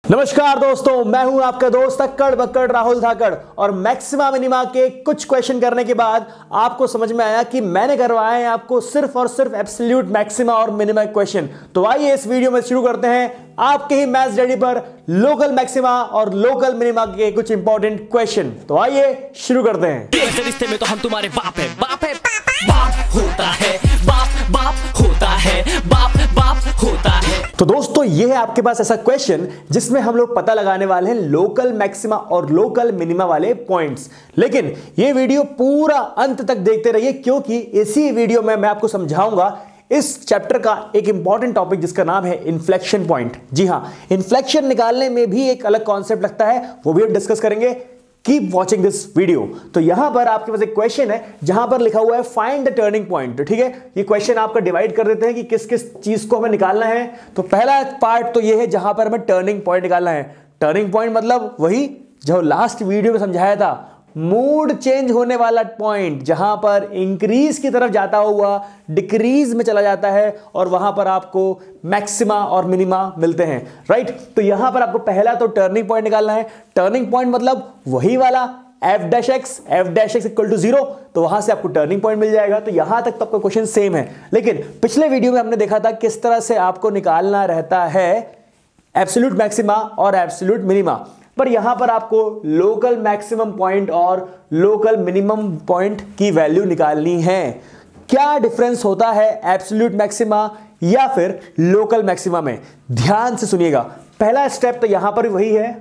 नमस्कार दोस्तों, मैं हूं आपका दोस्त अक्कड़ बक्कड़ राहुल धाकड़ और मैक्सिमा मिनिमा के कुछ क्वेश्चन करने के बाद आपको समझ में आया कि मैंने करवाए हैं आपको सिर्फ और सिर्फ एब्सोल्यूट मैक्सिमा और मिनिमा क्वेश्चन। तो आइए इस वीडियो में शुरू करते हैं आपके ही मैथ्स डैडी पर लोकल मैक्सिमा और लोकल मिनिमा के कुछ इंपॉर्टेंट क्वेश्चन। तो आइए शुरू करते हैं। रिश्ते में तो हम तुम्हारे बाप है, बाप है, बाप होता है, बाप बाप होता है, बाप बाप होता है। तो दोस्तों ये है आपके पास ऐसा क्वेश्चन जिसमें हम लोग पता लगाने वाले हैं लोकल मैक्सिमा और लोकल मिनिमा वाले पॉइंट्स। लेकिन ये वीडियो पूरा अंत तक देखते रहिए क्योंकि इसी वीडियो में मैं आपको समझाऊंगा इस चैप्टर का एक इंपॉर्टेंट टॉपिक जिसका नाम है इन्फ्लेक्शन पॉइंट। जी हां, इन्फ्लेक्शन निकालने में भी एक अलग कॉन्सेप्ट लगता है, वो भी हम डिस्कस करेंगे। Keep watching this video. तो यहां पर आपके पास एक क्वेश्चन है जहां पर लिखा हुआ है फाइंड द टर्निंग पॉइंट। ठीक है, ये क्वेश्चन आपका डिवाइड कर देते हैं कि किस किस चीज को हमें निकालना है। तो पहला पार्ट तो ये है जहां पर हमें टर्निंग पॉइंट निकालना है। टर्निंग पॉइंट मतलब वही जो लास्ट वीडियो में समझाया था, मूड चेंज होने वाला पॉइंट जहां पर इंक्रीज की तरफ जाता हुआ डिक्रीज में चला जाता है और वहां पर आपको मैक्सिमा और मिनिमा मिलते हैं। राइट, तो यहां पर आपको पहला तो टर्निंग पॉइंट निकालना है। टर्निंग पॉइंट मतलब वही वाला f dash x equal to 0, तो वहां से आपको टर्निंग पॉइंट मिल जाएगा। तो यहां तक तो आपका क्वेश्चन सेम है, लेकिन पिछले वीडियो में हमने देखा था किस तरह से आपको निकालना रहता है एब्सोल्यूट मैक्सिमा और एब्सोल्यूट मिनिमा। पर यहां पर आपको लोकल मैक्सिमम पॉइंट और लोकल मिनिमम पॉइंट की वैल्यू निकालनी है। क्या डिफरेंस होता है एब्सोल्यूट मैक्सिमा या फिर लोकल मैक्सिमा में? ध्यान से सुनिएगा। पहला स्टेप तो यहां पर वही है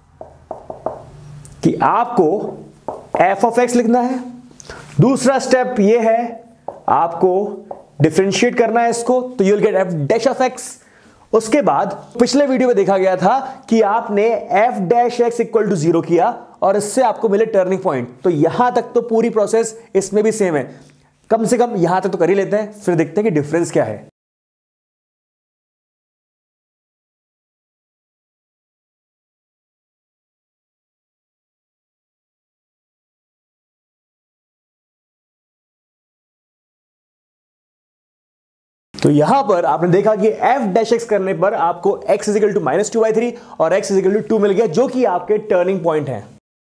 कि आपको f ऑफ x लिखना है। दूसरा स्टेप यह है आपको डिफरेंशिएट करना है इसको, तो you will get f dash of x। उसके बाद पिछले वीडियो में देखा गया था कि आपने f dash x equal to 0 किया और इससे आपको मिले टर्निंग पॉइंट। तो यहां तक तो पूरी प्रोसेस इसमें भी सेम है, कम से कम यहां तक तो कर ही लेते हैं, फिर देखते हैं कि डिफरेंस क्या है। तो यहां पर आपने देखा कि f डैश x करने पर आपको x इज इक्वल टू -2/3 और x इज इक्वल टू 2 मिल गया, जो कि आपके टर्निंग पॉइंट है।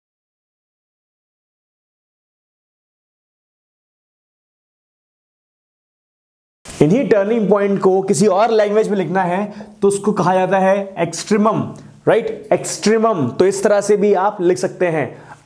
इन्हीं टर्निंग पॉइंट को किसी और लैंग्वेज में लिखना है तो उसको कहा जाता है एक्सट्रीमम। Right, extremum. तो इस तरह से भी आप लिख सकते हैं।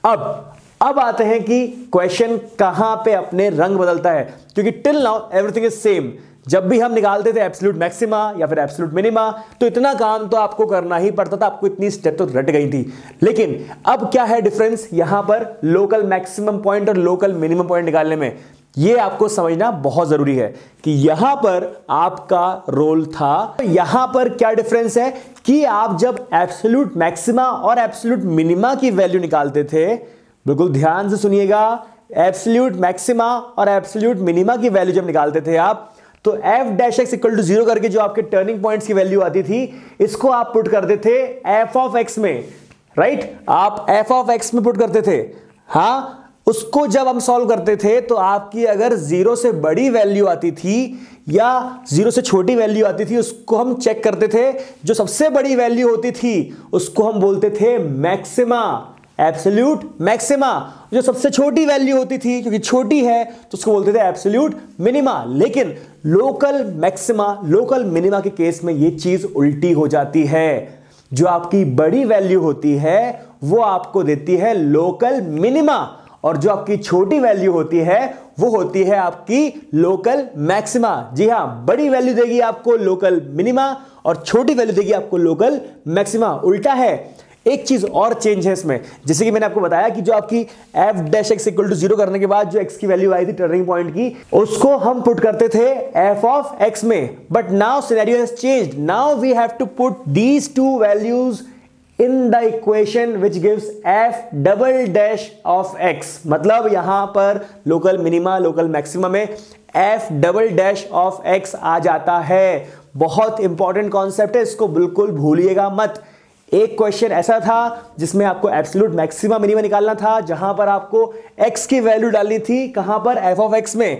अब आते हैं कि क्वेश्चन कहां पे अपने रंग बदलता है, क्योंकि till now everything is same. जब भी हम निकालते थे एब्सोल्यूट मैक्सिमा या फिर एब्सोल्यूट मिनिमा तो इतना काम तो आपको करना ही पड़ता था, आपको इतनी स्टेप तो रट गई थी। लेकिन अब क्या है डिफरेंस यहां पर लोकल मैक्सिमम पॉइंट और लोकल मिनिमम पॉइंट निकालने में? यह आपको समझना बहुत जरूरी है कि यहां पर आपका रोल था। यहां पर क्या डिफरेंस है कि आप जब एब्सोल्यूट मैक्सिमा और एब्सोल्यूट मिनिमा की वैल्यू निकालते थे, बिल्कुल ध्यान से सुनिएगा, एब्सोल्यूट मैक्सिमा और एब्सोल्यूट मिनिमा की वैल्यू जब निकालते थे आप, तो f dash x equal to 0 करके जो आपके टर्निंग पॉइंट्स की वैल्यू आती थी, इसको आप पुट करते थे f ऑफ x में। राइट, आप f ऑफ x में पुट करते थे। हाँ, उसको जब हम सॉल्व करते थे तो आपकी अगर 0 से बड़ी वैल्यू आती थी या 0 से छोटी वैल्यू आती थी, उसको हम चेक करते थे। जो सबसे बड़ी वैल्यू होती थी उसको हम बोलते थे मैक्सिमा, एब्सोल्यूट मैक्सिमा। जो सबसे छोटी वैल्यू होती थी, क्योंकि छोटी है, तो उसको बोलते थे एब्सोल्यूट मिनिमा। लेकिन लोकल मैक्सिमा लोकल मिनिमा के केस में यह चीज उल्टी हो जाती है। जो आपकी बड़ी वैल्यू होती है वो आपको देती है लोकल मिनिमा, और जो आपकी छोटी वैल्यू होती है वो होती है आपकी लोकल मैक्सिमा। जी हां, बड़ी वैल्यू देगी आपको लोकल मिनिमा और छोटी वैल्यू देगी आपको लोकल मैक्सिमा। उल्टा है। एक चीज और चेंज है इसमें, जैसे कि मैंने आपको बताया कि जो आपकी f dash x equal to 0 करने के बाद जो x की वैल्यू आई थी टर्निंग पॉइंट की, उसको हम पुट करते थे f ऑफ x में। But now scenario has changed. Now we have to put these two values in the equation which gives f double dash of x। मतलब यहां पर लोकल मिनिमा लोकल मैक्सिमा में f double dash of x आ जाता है। बहुत important concept है, इसको बिल्कुल भूलिएगा मत। एक क्वेश्चन ऐसा था जिसमें आपको एब्सोल्यूट मैक्सिमा मिनिमा निकालना था, जहां पर आपको x की वैल्यू डालनी थी, कहां पर f ऑफ x में।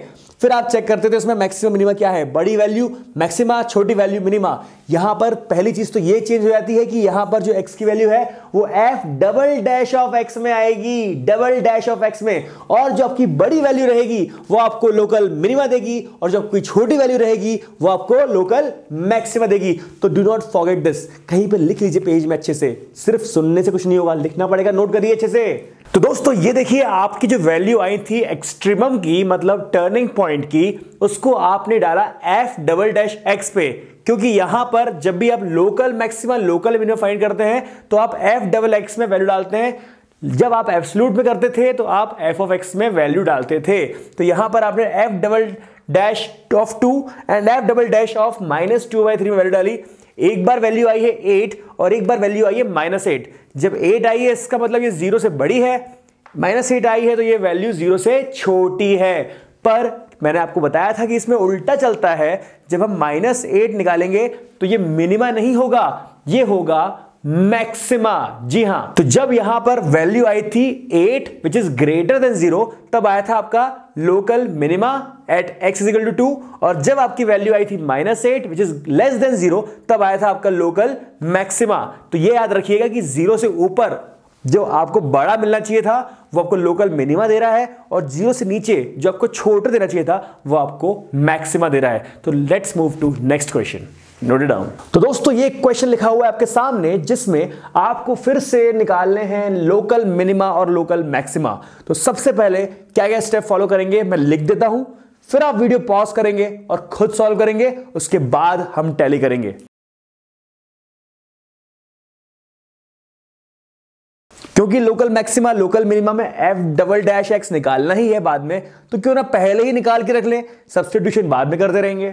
फिर आप चेक करते थे उसमें मैक्सिमम मिनिमा क्या है, बड़ी वैल्यू मैक्सिमा, छोटी वैल्यू मिनिमा। यहां पर पहली चीज तो ये चेंज हो जाती है कि यहां पर जो x की वैल्यू है वो f double dash of x में आएगी, डबल डैश ऑफ x में, और जो आपकी बड़ी वैल्यू रहेगी वो आपको लोकल मिनिमा देगी, और जो आपकी छोटी वैल्यू रहेगी वो आपको लोकल मैक्सिमा देगी। तो डू नॉट फॉरगेट दिस, कहीं पे लिख लीजिए पेज में अच्छे से, सिर्फ सुनने से कुछ नहीं होगा, लिखना पड़ेगा, नोट करिए अच्छे से। तो दोस्तों ये देखिए आपकी जो वैल्यू आई थी एक्सट्रीमम की, मतलब टर्निंग पॉइंट की, उसको आपने डाला f डबल डैश x पे, क्योंकि यहां पर जब भी आप local maxima local minima find करते हैं तो आप f डबल x में वैल्यू डालते हैं। जब आप एब्सोल्यूट में करते थे तो आप f ऑफ x में वैल्यू डालते थे। तो यहां पर आपने f double dash of 2 and f double dash of -2/3 में वैल्यू डाली। एक बार वैल्यू आई है 8 और एक बार वैल्यू आई है -8। जब 8 आई है इसका मतलब ये 0 से बड़ी है, -8 आई है तो ये वैल्यू 0 से छोटी है। पर मैंने आपको बताया था कि इसमें उल्टा चलता है, जब हम -8 निकालेंगे तो ये मिनिमा नहीं होगा, ये होगा मैक्सिमा। जी हां, तो जब यहां पर वैल्यू आई थी 8 विच इज ग्रेटर देन 0, तब आया था आपका local minima at x is equal to 2, और जब आपकी वैल्यू आई थी -8 विच इज लेस देन 0, तब आया था आपका लोकल मैक्सिमा। तो ये याद रखिएगा कि 0 से ऊपर जो आपको बड़ा मिलना चाहिए था वो आपको लोकल मिनिमा दे रहा है, और 0 से नीचे जो आपको छोटा देना चाहिए था वो आपको मैक्सिमा दे रहा है। तो let's move to next question, note it down. तो दोस्तों ये क्वेश्चन लिखा हुआ है आपके सामने, जिसमें आपको फिर से निकालने हैं लोकल मिनिमा और लोकल मैक्सिमा। तो सबसे पहले क्या क्या स्टेप फॉलो करेंगे मैं लिख देता हूं, फिर आप वीडियो पॉज करेंगे और खुद सॉल्व करेंगे, उसके बाद हम टैली करेंगे। क्योंकि लोकल मैक्सिमा लोकल मिनिमा में f डबल डैश x निकालना ही है बाद में, तो क्यों ना पहले ही निकाल के रख लें, सब्स्टिट्यूशन बाद में करते रहेंगे।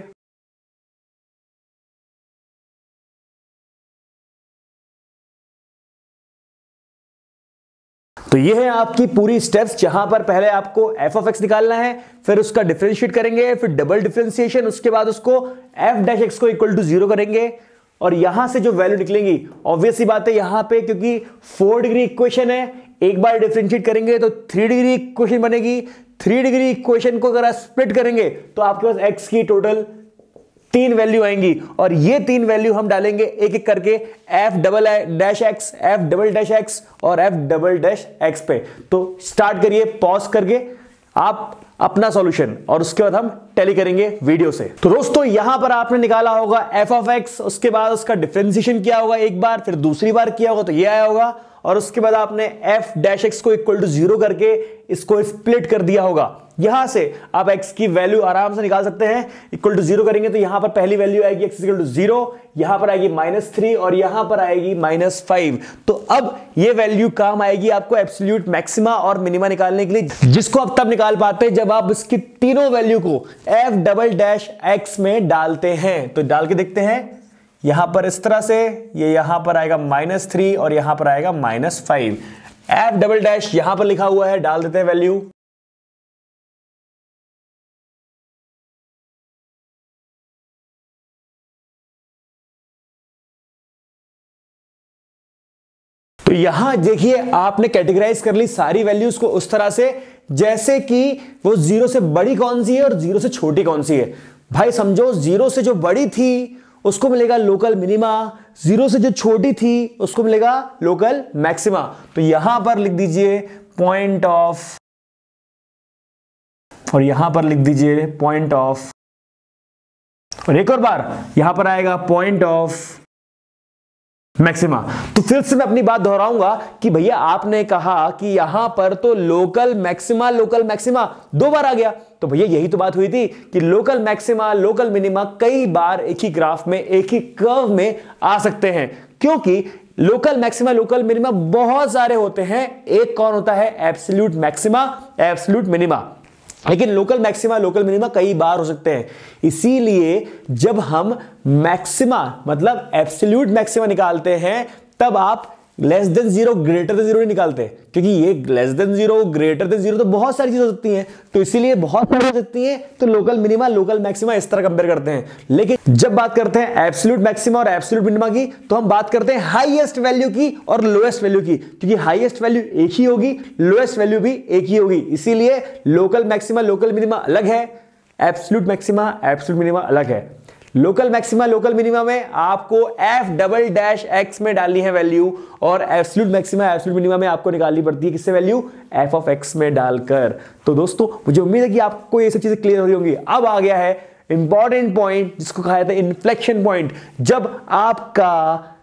तो ये है आपकी पूरी स्टेप्स, जहां पर पहले आपको f ऑफ x निकालना है, फिर उसका डिफरेंशिएट करेंगे, फिर डबल डिफरेंशिएशन, उसके बाद उसको f डैश x को इक्वल टू 0 करेंगे, और यहां से जो वैल्यू निकलेंगी ऑब्वियस सी बात है यहां पे, क्योंकि 4 डिग्री इक्वेशन है, एक बार डिफरेंशिएट करेंगे तो 3 डिग्री इक्वेशन बनेगी। 3 डिग्री इक्वेशन को अगर आप स्प्लिट करेंगे तो आपके पास x की टोटल 3 वैल्यू आएंगी, और ये 3 वैल्यू हम डालेंगे एक एक करके f double dash x, f double dash x और f डबल डैश x पे। तो स्टार्ट करिए पॉज करके आप अपना सॉल्यूशन, और उसके बाद हम टैली करेंे वीडियो से। तो दोस्तों यहां पर आपने निकाला होगा f ऑफ x, उसके बाद उसका डिफरेंशिएशन किया होगा एक बार, फिर दूसरी बार किया होगा तो ये आया होगा, और उसके बाद आपने f डैश x को इक्वल टू 0 करके इसको स्प्लिट कर दिया होगा। यहां से आप x की वैल्यू आराम से निकाल सकते हैं। इक्वल टू 0 करेंगे तो यहां पर पहली वैल्यू आएगी x इक्वल टू 0, यहां पर आएगी -3 और यहां पर आएगी -5। तो अब ये वैल्यू काम आएगी आपको एब्सोल्यूट मैक्सिमा और मिनिमा निकालने के लिए, जिसको आप तब निकाल पाते हैं जब आप इसकी तीनों वैल्यू को f डबल डैश x में डालते हैं। तो डाल के देखते हैं, यहां पर इस तरह से, ये यहां पर आएगा -3 और यहां पर आएगा -5। f डबल डैश यहां पर लिखा हुआ है, डाल देते हैं वैल्यू। तो यहां देखिए आपने कैटेगराइज कर ली सारी वैल्यूज को उस तरह से जैसे कि वो 0 से बड़ी कौन सी है और 0 से छोटी कौन सी है। भाई समझो 0 से जो बड़ी थी उसको मिलेगा लोकल मिनिमा, 0 से जो छोटी थी उसको मिलेगा लोकल मैक्सिमा। तो यहां पर लिख दीजिए पॉइंट ऑफ, और यहां पर लिख दीजिए पॉइंट ऑफ, और एक और बार यहां पर आएगा पॉइंट ऑफ मैक्सिमा। तो फिर से मैं अपनी बात दोहराऊंगा कि भैया आपने कहा कि यहां पर तो लोकल मैक्सिमा दो बार आ गया, तो भैया यही तो बात हुई थी कि लोकल मैक्सिमा लोकल मिनिमा कई बार एक ही ग्राफ में एक ही कर्व में आ सकते हैं, क्योंकि लोकल मैक्सिमा लोकल मिनिमा बहुत सारे होते हैं। एक कौन होता है, एब्सोल्यूट मैक्सिमा एब्सोल्यूट मिनिमा, लेकिन लोकल मैक्सिमा लोकल मिनिमा कई बार हो सकते हैं। इसीलिए जब हम मैक्सिमा मतलब एब्सोल्यूट मैक्सिमा निकालते हैं तब आप लेस देन 0 ग्रेटर देन 0 नहीं निकालते, क्योंकि ये लेस देन 0 ग्रेटर देन 0 तो बहुत सारी चीजें हो सकती हैं, तो इसीलिए बहुत सारी हो सकती हैं, तो लोकल मिनिमा लोकल मैक्सिमा इस तरह कंपेयर करते हैं। लेकिन जब बात करते हैं एब्सोल्यूट मैक्सिमा और एब्सोल्यूट मिनिमा की, तो हम बात करते हैं हाईएस्ट वैल्यू की और लोएस्ट वैल्यू की, क्योंकि हाईएस्ट वैल्यू एक ही होगी, लोएस्ट वैल्यू भी एक ही होगी। इसीलिए लोकल मैक्सिमा लोकल मिनिमा अलग है, एब्सोल्यूट मैक्सिमा एब्सोल्यूट मिनिमा अलग है। लोकल मैक्सिमा लोकल मिनिमा में आपको एफ डबल डैश एक्स में डालनी है वैल्यू, और एब्सोल्यूट मैक्सिमा एब्सोल्यूट मिनिमा में आपको निकालनी पड़ती है किससे वैल्यू, एफ ऑफ एक्स में डालकर। तो दोस्तों मुझे उम्मीद है कि आपको ये सब चीजें क्लियर हो रही होंगी। अब आ गया है इंपॉर्टेंट पॉइंट जिसको कहा जाता है इन्फ्लेक्शन पॉइंट। जब आपका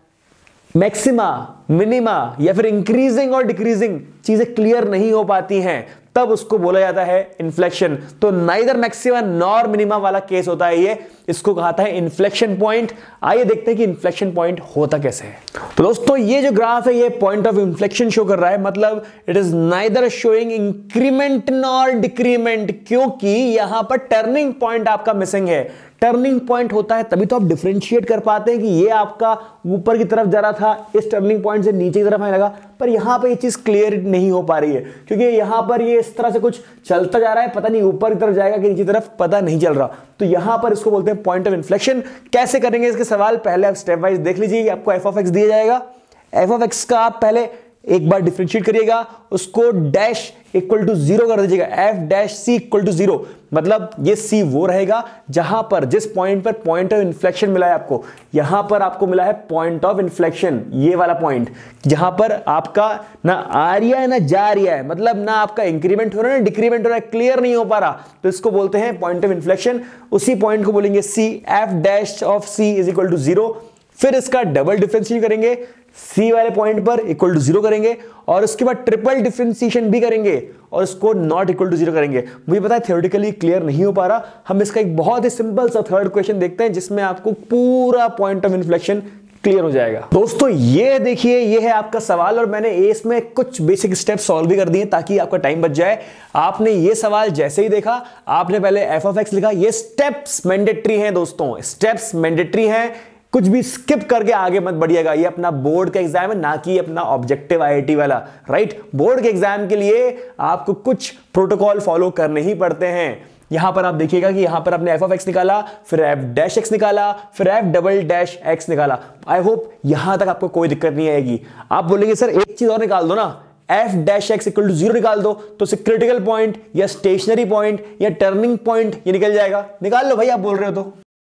मैक्सिमा मिनिमा या फिर इंक्रीजिंग और डिक्रीजिंग चीजें क्लियर नहीं हो पाती हैं तब उसको बोला जाता है इन्फ्लेक्शन। तो नाइदर मैक्सिमा नॉर मिनिमा वाला केस होता है ये, इसको कहता है इन्फ्लेक्शन पॉइंट। आइए देखते हैं कि इन्फ्लेक्शन पॉइंट होता कैसे है। तो दोस्तों ये जो ग्राफ है ये पॉइंट ऑफ इन्फ्लेक्शन शो कर रहा है, मतलब it is neither showing increment nor decrement, क्योंकि यहां पर टर्निंग पॉइंट आपका मिसिंग है। टर्निंग पॉइंट होता है तभी तो आप डिफरेंशिएट कर पाते हैं कि ये आपका ऊपर की तरफ जा रहा था, इस टर्निंग पॉइंट से नीचे की तरफ आने लगा, पर यहां पे ये चीज क्लियर नहीं हो पा रही है क्योंकि यहां पर ये इस तरह से कुछ चलता जा रहा है, पता नहीं ऊपर की तरफ जाएगा कि नीचे की तरफ पता नहीं चल रहा। तो यहां पर इसको बोलते हैं पॉइंट ऑफ इन्फ्लेक्शन। कैसे करेंगे इसके सवाल, पहले आप स्टेप वाइज देख लीजिए। आपको एफ ऑफ एक्स दिया जाएगा, एफ ऑफ एक्स का आप पहले एक बार डिफरेंशिएट करिएगा, उसको डैश इक्वल टू 0 कर दीजिएगा, f dash c equal to 0, मतलब ये सी वो रहेगा जहां पर जिस पॉइंट पर पॉइंट ऑफ इन्फ्लेक्शन मिला है आपको, यहां पर आपको मिला है पॉइंट ऑफ इन्फ्लेक्शन, ये वाला पॉइंट जहां पर आपका ना आ रहा है ना जा रहा है, मतलब ना आपका इंक्रीमेंट हो रहा है ना डिक्रीमेंट हो रहा है, क्लियर नहीं हो पा रहा, तो इसको बोलते हैं पॉइंट ऑफ इन्फ्लेक्शन। उसी पॉइंट को बोलेंगे c, f dash of c is equal to 0। फिर इसका डबल डिफरेंशिएशन करेंगे, सी वाले पॉइंट पर इक्वल टू 0 करेंगे, और उसके बाद ट्रिपल डिफरेंशिएशन भी करेंगे और इसको नॉट इक्वल टू 0 करेंगे। मुझे पता है थ्योरेटिकली क्लियर नहीं हो पा रहा, हम इसका एक बहुत ही सिंपल सा थर्ड क्वेश्चन देखते हैं जिसमें आपको पूरा पॉइंट ऑफ इन्फ्लेक्शन क्लियर हो जाएगा। दोस्तों ये देखिए, ये है आपका सवाल और मैंने इसमें कुछ बेसिक स्टेप सॉल्व भी कर दिए ताकि आपका टाइम बच जाए। आपने ये सवाल जैसे ही देखा, आपने पहले एफ ऑफ एक्स लिखा। ये स्टेप्स मैंडेटरी हैं दोस्तों, स्टेप्स मैंडेटरी हैं, कुछ भी स्किप करके आगे मत बढ़िएगा। ये अपना बोर्ड का एग्जाम है, ना कि अपना ऑब्जेक्टिव आईआईटी वाला, राइट। बोर्ड के एग्जाम के लिए आपको कुछ प्रोटोकॉल फॉलो करने ही पड़ते हैं। यहां पर आप देखिएगा कि यहां पर आपने एफ ऑफ एक्स निकाला, फिर एफ डैश एक्स निकाला, फिर एफ डबल डैश एक्स निकाला। आई होप यहां तक आपको कोई दिक्कत नहीं आएगी। आप बोलेंगे सर एक चीज और निकाल दो ना, f dash x equal to 0 निकाल दो, तो क्रिटिकल पॉइंट या स्टेशनरी पॉइंट या टर्निंग पॉइंट ये निकल जाएगा। निकाल लो भाई, आप बोल रहे हो तो।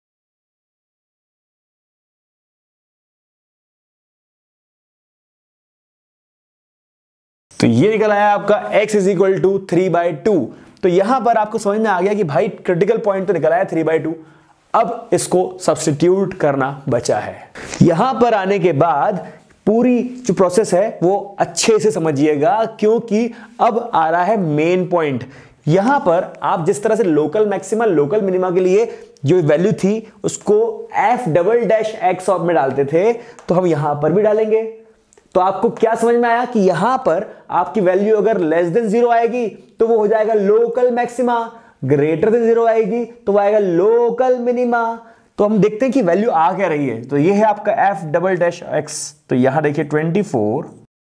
तो ये निकल आया आपका x इज इक्वल टू 3/2। तो यहां पर आपको समझ में आ गया कि भाई क्रिटिकल पॉइंट तो निकल आया 3/2। अब इसको सब्स्टिट्यूट करना बचा है। यहां पर आने के बाद पूरी जो प्रोसेस है वो अच्छे से समझिएगा, क्योंकि अब आ रहा है मेन पॉइंट। यहां पर आप जिस तरह से लोकल मैक्सिमा लोकल मिनिमा के लिए जो वैल्यू थी उसको f double dash x of में डालते थे, तो हम यहां पर भी डालेंगे। तो आपको क्या समझ में आया कि यहां पर आपकी वैल्यू अगर लेस देन 0 आएगी तो वो हो जाएगा लोकल मैक्सिमा, ग्रेटर देन 0 आएगी तो वो आएगा लोकल मिनिमा। तो हम देखते हैं कि वैल्यू आ क्या रही है। तो ये है आपका एफ डबल डैश एक्स। तो यहां देखिए 24।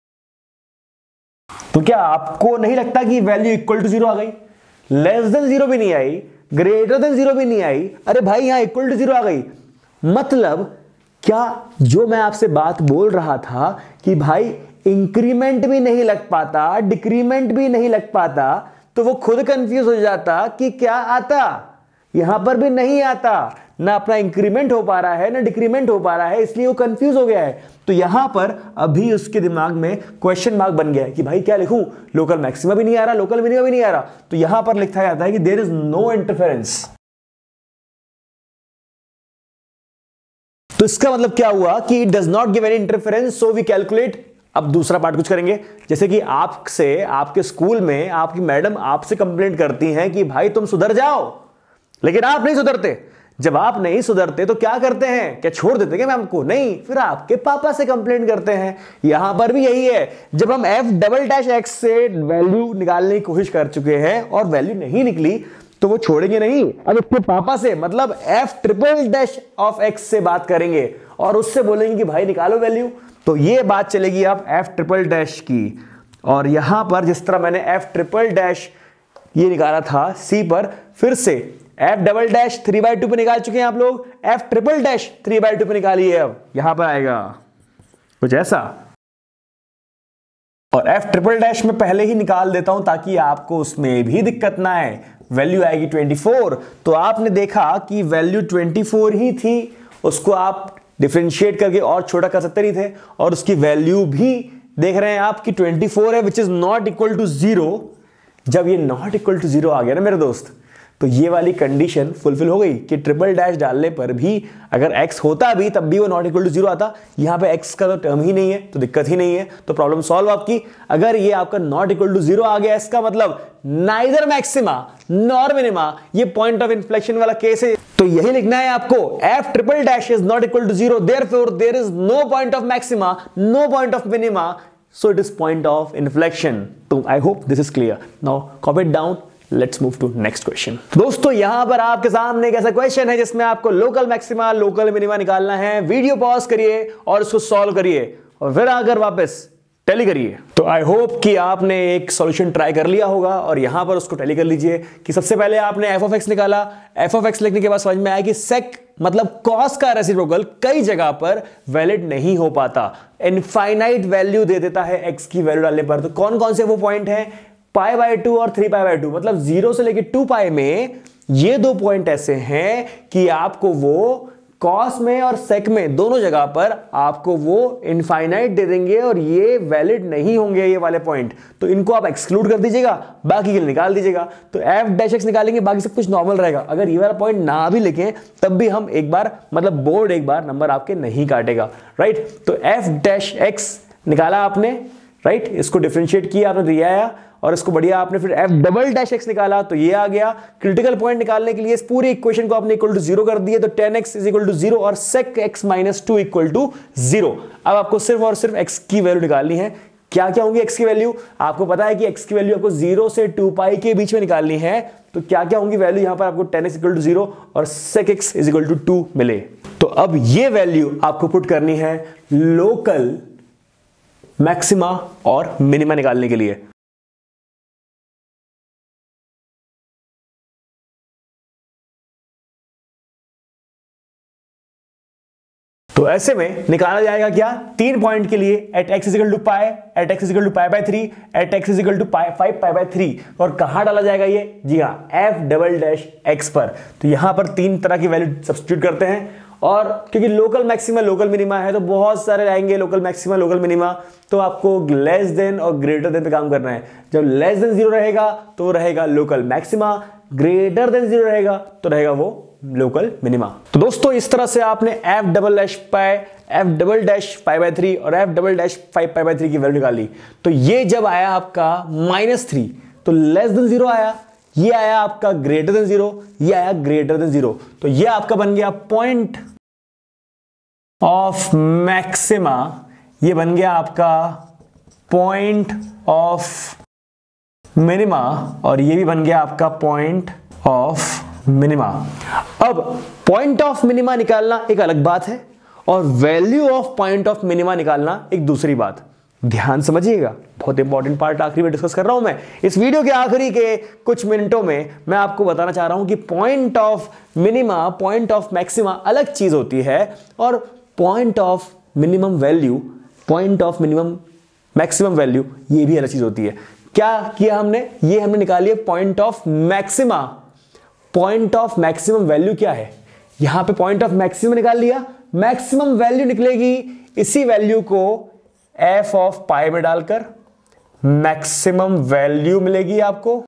तो क्या आपको नहीं लगता कि वैल्यू इक्वल टू 0 आ गई? लेस देन 0 भी नहीं आई, ग्रेटर देन 0 भी नहीं आई, अरे भाई यहां इक्वल टू 0 आ गई। मतलब क्या जो मैं आपसे बात बोल रहा था कि भाई इंक्रीमेंट भी नहीं लग पाता, डिक्रीमेंट भी नहीं लग पाता, तो वो खुद कंफ्यूज हो जाता कि क्या आता, यहां पर भी नहीं आता, ना अपना इंक्रीमेंट हो पा रहा है ना डिक्रीमेंट हो पा रहा है, इसलिए वो कंफ्यूज हो गया है। तो यहां पर अभी उसके दिमाग में क्वेश्चन मार्क बन गया है कि भाई क्या लिखूं, लोकल मैक्सिमा भी नहीं आ रहा, लोकल मिनिमा भी नहीं आ रहा। तो यहां पर लिखा जाता है कि देयर इज नो इंटरफेरेंस। तो इसका मतलब क्या हुआ कि it does not give any interference, so we calculate. अब दूसरा पार्ट कुछ करेंगे, जैसे कि आपसे आपके स्कूल में आपकी मैडम आपसे कंप्लेंट करती हैं कि भाई तुम सुधर जाओ, लेकिन आप नहीं सुधरते। जब आप नहीं सुधरते तो क्या करते हैं, क्या छोड़ देते क्या मैम को? नहीं, फिर आपके पापा से कंप्लेंट करते हैं। यहां पर भी यही है, जब हम एफ डबल डैश एक्स से वैल्यू निकालने की कोशिश कर चुके हैं और वैल्यू नहीं निकली तो वो छोड़ेंगे नहीं, अब इसके पापा से मतलब f triple dash of x से बात करेंगे और उससे बोलेंगे कि भाई निकालो वैल्यू। तो ये बात चलेगी अब एफ ट्रिपल डैश की, और यहां पर जिस तरह मैंने एफ ट्रिपल डैश ये निकाला था सी पर, फिर से एफ डबल डैश 3/2 पे निकाल चुके हैं आप लोग, एफ ट्रिपल डैश 3/2 पे निकालिए। अब यहां पर आएगा कुछ ऐसा, और f ट्रिपल डैश में पहले ही निकाल देता हूं ताकि आपको उसमें भी दिक्कत ना आए। वैल्यू आएगी 24, तो आपने देखा कि वैल्यू 24 ही थी, उसको आप डिफरेंशिएट करके और छोटा कर सकते नहीं थे, और उसकी वैल्यू भी देख रहे हैं आप कि 24 है, which is not equal to 0। जब ये नॉट इक्वल टू 0 आ गया ना मेरे दोस्त, तो ये वाली कंडीशन फुलफिल हो गई कि ट्रिपल डैश डालने पर भी अगर x होता भी तब भी वो नॉट इक्वल टू 0 आता। यहां पे x का तो टर्म ही नहीं है, तो दिक्कत ही नहीं है, तो प्रॉब्लम सॉल्व आपकी। अगर ये आपका नॉट इक्वल टू 0 आ गया, इसका मतलब नाइदर मैक्सिमा नॉर मिनिमा, ये पॉइंट ऑफ इन्फ्लेक्शन वाला केस है। तो यही लिखना है आपको, f triple dash is not equal to 0, therefore there is no point of maxima, no point of minima, so it is point of inflection. तो I hope this is clear. Now copy it down. Let's move to next question. दोस्तों यहां पर आपके सामने एक ऐसा question है जिसमें आपको लोकल मैक्सिमा लोकल मिनिमा निकालना है। वीडियो पॉज करिए और उसको सॉल्व करिए और फिर आकर वापस टैली करिए। तो आई होप कि आपने एक सॉल्यूशन ट्राई कर लिया होगा और यहां पर उसको टैली कर लीजिए कि सबसे पहले आपने f ऑफ x निकाला। f ऑफ x लिखने के बाद समझ में आया कि sec मतलब cos का रेसिप्रोकल कई जगह पर वैलिड नहीं हो पाता, इनफाइनाइट वैल्यू दे देता है x की वैल्यू डालने पर। तो कौन कौन से वो पॉइंट हैं? π/2 और 3π/2, मतलब 0 से लेके 2π में ये दो पॉइंट ऐसे हैं कि आपको वो कॉस में और सेक में दोनों जगह पर आपको वो इनफाइनाइट दे देंगे और ये वैलिड नहीं होंगे ये वाले पॉइंट। तो इनको आप एक्सक्लूड कर दीजिएगा, बाकी के लिए निकाल दीजिएगा। तो f-x निकालेंगे, बाकी सब कुछ नॉर्मल रहेगा। अगर ये वाला पॉइंट ना भी लिखें तब भी हम एक बार मतलब बोर्ड एक बार नंबर आपके नहीं काटेगा, राइट। तो f-x निकाला आपने, राइट, इसको डिफरेंशिएट किया आपने, दिया आया, और इसको बढ़िया आपने फिर f'-x निकाला तो ये आ गया। क्रिटिकल पॉइंट निकालने के लिए इस पूरी इक्वेशन को आपने इक्वल टू 0 कर दिया, तो 10x इज इक्वल टू 0 और sec x minus 2 equal to 0। अब आपको सिर्फ और सिर्फ x की वैल्यू निकालनी है। क्या क्या होंगी x की वैल्यू? आपको पता है कि x की वैल्यू आपको 0 से 2π के बीच में निकालनी है। तो क्या क्या होंगी वैल्यू? यहां पर आपको 10x इक्वल टू 0 और sec x is equal to 2 मिले। तो अब ये वैल्यू आपको पुट करनी है लोकल मैक्सिमा और मिनिमा निकालने के लिए। तो ऐसे में निकाला जाएगा क्या? 3 पॉइंट के लिए at x is equal to pi, at x is equal to π/3, at x is equal to 5π/3। और कहां डाला जाएगा ये? जी हाँ, f'-x पर। तो यहां पर 3 तरह की वैल्यू सब्स्टिट्यूट करते हैं, और क्योंकि लोकल मैक्सिमा लोकल मिनिमा है तो बहुत सारे आएंगे लोकल मैक्सिमा लोकल मिनिमा। तो आपको लेस देन और ग्रेटर देन पे काम करना है। जब लेस देन 0 रहेगा तो रहेगा लोकल मैक्सिमा, ग्रेटर देन 0 रहेगा तो रहेगा वो लोकल मिनिमा। तो दोस्तों इस तरह से आपने f'-π, f'-π/3 और f'-5π/3 की वैल्यू निकाली। तो ये जब आया आपका -3 तो लेस देन 0 आया, ये आया आपका ग्रेटर देन 0, ये आया ग्रेटर देन 0। तो ये आपका बन गया पॉइंट ऑफ मैक्सिमा, ये बन गया आपका पॉइंट ऑफ मिनिमा, और ये भी बन गया आपका पॉइंट ऑफ मिनिमा। अब पॉइंट ऑफ मिनिमा निकालना एक अलग बात है और value of point of minima निकालना एक दूसरी बात। ध्यान समझिएगा, बहुत इंपॉर्टेंट पार्ट आखिरी में डिस्कस कर रहा हूं मैं। इस वीडियो के आखिरी के कुछ मिनटों में मैं आपको बताना चाह रहा हूं कि point of minima point of maxima अलग चीज होती है, और point of minimum value point of minimum maximum value ये भी अलग चीज होती है। क्या किया हमने? ये हमने निकाली है point of maxima. Point of maximum value क्या है? यहां पे पॉइंट ऑफ मैक्सिमम निकाल लिया, मैक्सिमम वैल्यू निकलेगी इसी वैल्यू को f ऑफ पाई में डालकर मैक्सिमम वैल्यू मिलेगी आपको।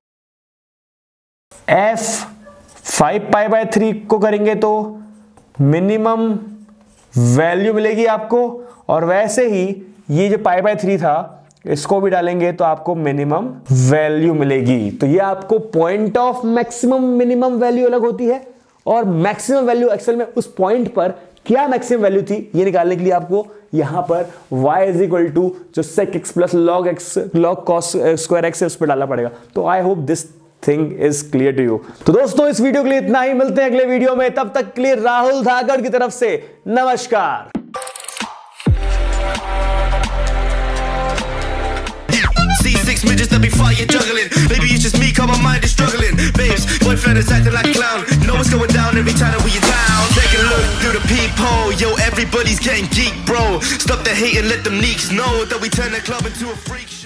f 5π/3 को करेंगे तो मिनिमम वैल्यू मिलेगी आपको, और वैसे ही ये जो π/3 था इसको भी डालेंगे तो आपको मिनिमम वैल्यू मिलेगी। तो ये आपको point of maximum minimum value अलग होती है, और मैक्सिमम वैल्यू एक्चुअल में उस पॉइंट पर क्या मैक्सिमम वैल्यू थी ये निकालने के लिए आपको यहां पर y इज इक्वल टू जो sec x plus log x log cos square x है उस पर डालना पड़ेगा। तो I hope this thing is clear to you. तो दोस्तों इस वीडियो के लिए इतना ही, मिलते हैं अगले वीडियो में। तब तक के लिए राहुल धाकड़ की तरफ से नमस्कार। C6 midgets that be fire juggling. Maybe it's just me, cause my mind is struggling. Babes, boyfriend is acting like a clown. Know what's going down every time that we are down. Take a look through the peephole. Yo, everybody's getting geek, bro. Stop the hate and let them neeks know that we turn the club into a freak show.